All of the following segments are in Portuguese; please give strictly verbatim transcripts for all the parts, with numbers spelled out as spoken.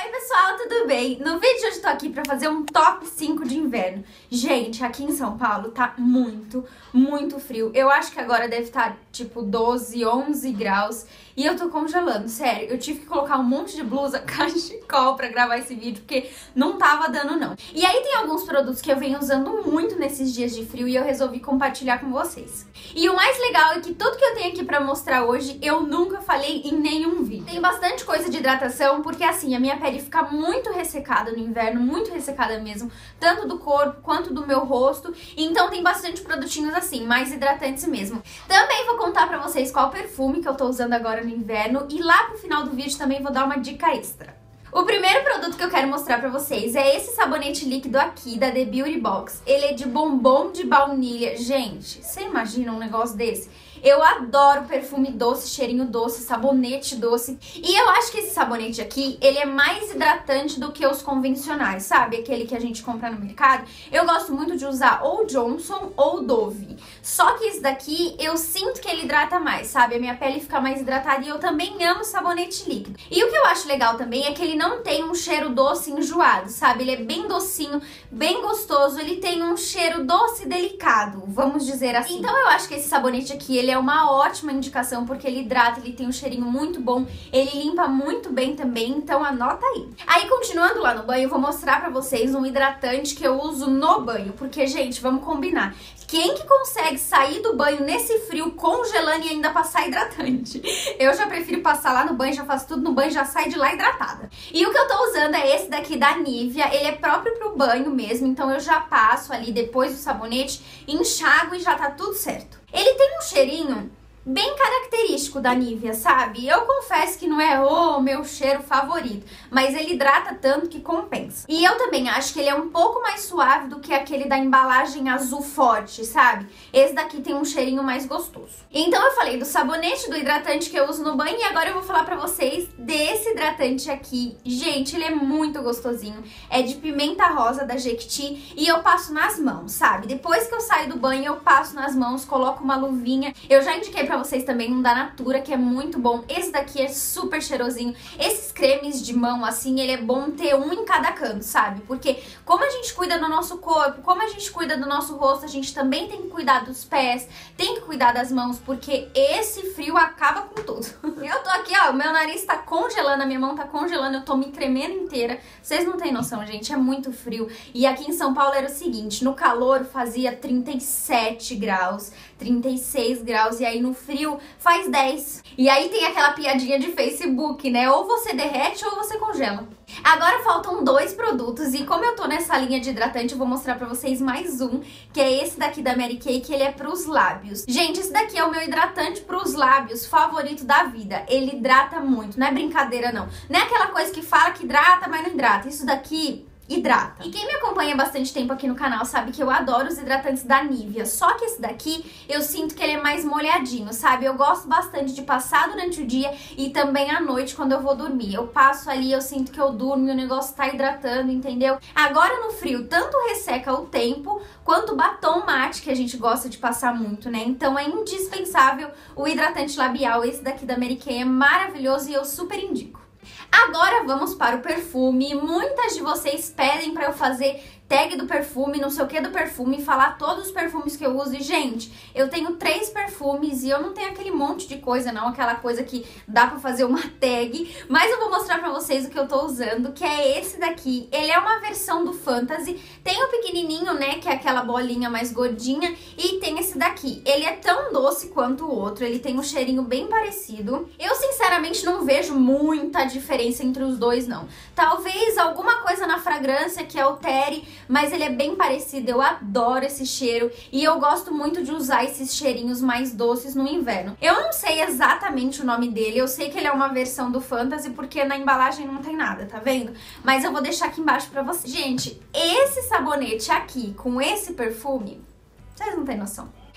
Oi pessoal, tudo bem? No vídeo de hoje eu tô aqui pra fazer um top cinco de inverno. Gente, aqui em São Paulo tá muito, muito frio. Eu acho que agora deve estar tipo doze, onze graus e eu tô congelando, sério. Eu tive que colocar um monte de blusa cachecol pra gravar esse vídeo porque não tava dando não. E aí tem alguns produtos que eu venho usando muito nesses dias de frio e eu resolvi compartilhar com vocês. E o mais legal é que tudo que eu tenho aqui pra mostrar hoje eu nunca falei em nenhum vídeo. Tem bastante coisa de hidratação porque assim, a minha pele fica muito ressecada no inverno, muito ressecada mesmo, tanto do corpo quanto do meu rosto, então tem bastante produtinhos assim, mais hidratantes mesmo. Também vou contar pra vocês qual perfume que eu tô usando agora no inverno e lá pro final do vídeo também vou dar uma dica extra. O primeiro produto que eu quero mostrar pra vocês é esse sabonete líquido aqui da The Beauty Box. Ele é de bombom de baunilha. Gente, você imagina um negócio desse? Eu adoro perfume doce, cheirinho doce, sabonete doce. E eu acho que esse sabonete aqui, ele é mais hidratante do que os convencionais, sabe? Aquele que a gente compra no mercado. Eu gosto muito de usar ou Johnson ou Dove. Só que esse daqui, eu sinto que ele hidrata mais, sabe? A minha pele fica mais hidratada e eu também amo sabonete líquido. E o que eu acho legal também é que ele não tem um cheiro doce enjoado, sabe? Ele é bem docinho, bem gostoso. Ele tem um cheiro doce e delicado, vamos dizer assim. Então eu acho que esse sabonete aqui, ele é uma ótima indicação porque ele hidrata, ele tem um cheirinho muito bom, ele limpa muito bem também, então anota aí. Aí continuando lá no banho, eu vou mostrar pra vocês um hidratante que eu uso no banho, porque gente, vamos combinar, quem que consegue sair do banho nesse frio congelando e ainda passar hidratante? Eu já prefiro passar lá no banho, já faço tudo no banho, já saio de lá hidratada. E o que eu tô usando é esse daqui da Nivea, ele é próprio pro banho mesmo, então eu já passo ali depois do sabonete, enxago e já tá tudo certo. Ele tem um cheirinho bem característico da Nivea, sabe? Eu confesso que não é o meu cheiro favorito, mas ele hidrata tanto que compensa. E eu também acho que ele é um pouco mais suave do que aquele da embalagem azul forte, sabe? Esse daqui tem um cheirinho mais gostoso. Então eu falei do sabonete, do hidratante que eu uso no banho e agora eu vou falar pra vocês desse hidratante aqui. Gente, ele é muito gostosinho. É de pimenta rosa da Jequiti e eu passo nas mãos, sabe? Depois que eu saio do banho, eu passo nas mãos, coloco uma luvinha. Eu já indiquei pra vocês também um da Natura, que é muito bom. Esse daqui é super cheirosinho. Esses cremes de mão, assim, ele é bom ter um em cada canto, sabe? Porque como a gente cuida do nosso corpo, como a gente cuida do nosso rosto, a gente também tem que cuidar dos pés, tem que cuidar das mãos, porque esse frio acaba com tudo. Eu tô aqui, ó, o meu nariz tá congelando, a minha mão tá congelando, eu tô me tremendo inteira. Vocês não têm noção, gente, é muito frio. E aqui em São Paulo era o seguinte, no calor fazia trinta e sete graus, trinta e seis graus, e aí no frio faz dez. E aí tem aquela piadinha de Facebook, né? Ou você derrete ou você congela. Agora faltam dois produtos e como eu tô nessa linha de hidratante, eu vou mostrar pra vocês mais um, que é esse daqui da Mary Kay, que ele é pros lábios. Gente, esse daqui é o meu hidratante pros lábios favorito da vida. Ele hidrata muito, não é brincadeira não. Não é aquela coisa que fala que hidrata, mas não hidrata. Isso daqui hidrata. E quem me acompanha há bastante tempo aqui no canal sabe que eu adoro os hidratantes da Nivea, só que esse daqui eu sinto que ele é mais molhadinho, sabe? Eu gosto bastante de passar durante o dia e também à noite quando eu vou dormir. Eu passo ali, eu sinto que eu durmo e o negócio tá hidratando, entendeu? Agora no frio, tanto resseca o tempo quanto o batom mate, que a gente gosta de passar muito, né? Então é indispensável o hidratante labial. Esse daqui da Mary Kay é maravilhoso e eu super indico. Agora vamos para o perfume. Muitas de vocês pedem para eu fazer tag do perfume, não sei o que do perfume, falar todos os perfumes que eu uso. E, gente, eu tenho três perfumes e eu não tenho aquele monte de coisa, não, aquela coisa que dá pra fazer uma tag. Mas eu vou mostrar pra vocês o que eu tô usando, que é esse daqui. Ele é uma versão do Fantasy. Tem o pequenininho, né, que é aquela bolinha mais gordinha, e tem esse daqui. Ele é tão doce quanto o outro, ele tem um cheirinho bem parecido. Eu, sinceramente, não vejo muita diferença entre os dois, não. Talvez alguma coisa na fragrância que altere, mas ele é bem parecido. Eu adoro esse cheiro e eu gosto muito de usar esses cheirinhos mais doces no inverno. Eu não sei exatamente o nome dele, eu sei que ele é uma versão do Fantasy porque na embalagem não tem nada, tá vendo? Mas eu vou deixar aqui embaixo pra vocês. Gente, esse sabonete aqui com esse perfume, vocês não têm noção.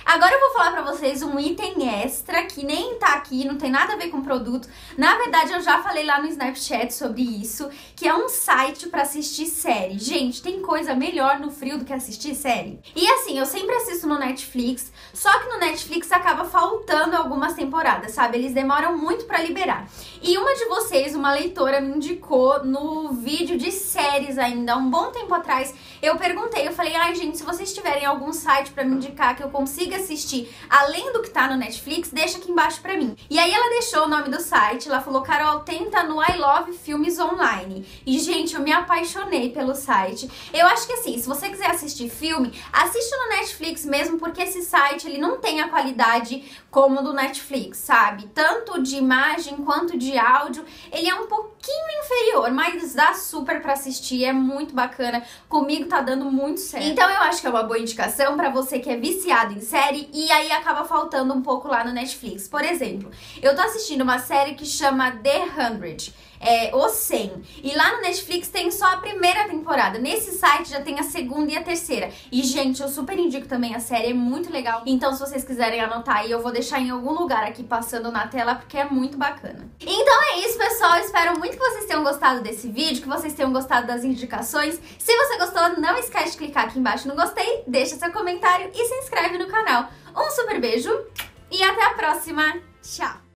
Agora eu vou falar pra vocês um item extra que nem tá aqui, não tem nada a ver com produto. Na verdade, eu já falei lá no Snapchat sobre isso, que é um site pra assistir série. Gente, tem coisa melhor no frio do que assistir série? E assim, eu sempre assisto no Netflix, só que no Netflix acaba faltando algumas temporadas, sabe? Eles demoram muito pra liberar. E uma de vocês, uma leitora, me indicou no vídeo de séries ainda, há um bom tempo atrás, eu perguntei, eu falei, ai gente, se vocês tiverem algum site pra me indicar que eu consiga assistir além do que tá no Netflix, deixa aqui embaixo pra mim. E aí ela deixou o nome do site, ela falou, Carol, tenta no I Love Filmes Online. E gente, eu me apaixonei pelo site. Eu acho que assim, se você quiser assistir filme, assiste no Netflix mesmo, porque esse site, ele não tem a qualidade como do Netflix, sabe? Tanto de imagem quanto de áudio, ele é um pouquinho inferior, mas dá super pra assistir, é muito bacana. Comigo tá dando muito certo. Então eu acho que é uma boa indicação pra você que é viciado em série e aí acaba faltando um pouco lá no Netflix. Por exemplo, eu tô assistindo uma série que chama The hundred. É, o cem. E lá no Netflix tem só a primeira temporada. Nesse site já tem a segunda e a terceira. E, gente, eu super indico também a série, é muito legal. Então, se vocês quiserem anotar aí, eu vou deixar em algum lugar aqui passando na tela, porque é muito bacana. Então é isso, pessoal. Espero muito que vocês tenham gostado desse vídeo, que vocês tenham gostado das indicações. Se você gostou, não esquece de clicar aqui embaixo no gostei, deixa seu comentário e se inscreve no canal. Um super beijo e até a próxima. Tchau!